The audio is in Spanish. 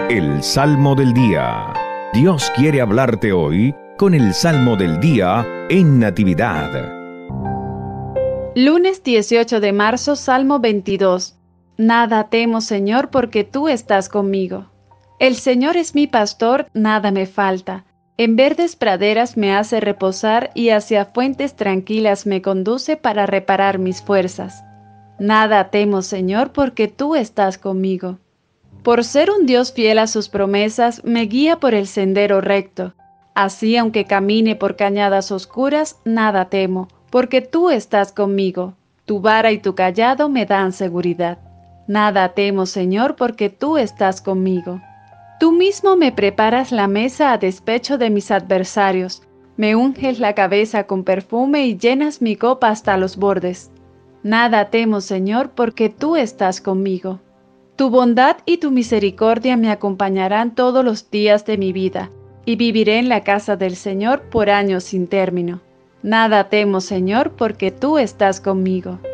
El Salmo del Día. Dios quiere hablarte hoy con el Salmo del Día en Natividad. Lunes 18 de marzo, Salmo 22. Nada temo, Señor, porque tú estás conmigo. El Señor es mi pastor, nada me falta. En verdes praderas me hace reposar y hacia fuentes tranquilas me conduce para reparar mis fuerzas. Nada temo, Señor, porque tú estás conmigo. Por ser un Dios fiel a sus promesas, me guía por el sendero recto. Así, aunque camine por cañadas oscuras, nada temo, porque tú estás conmigo. Tu vara y tu cayado me dan seguridad. Nada temo, Señor, porque tú estás conmigo. Tú mismo me preparas la mesa a despecho de mis adversarios. Me unges la cabeza con perfume y llenas mi copa hasta los bordes. Nada temo, Señor, porque tú estás conmigo. Tu bondad y tu misericordia me acompañarán todos los días de mi vida, y viviré en la casa del Señor por años sin término. Nada temo, Señor, porque tú estás conmigo.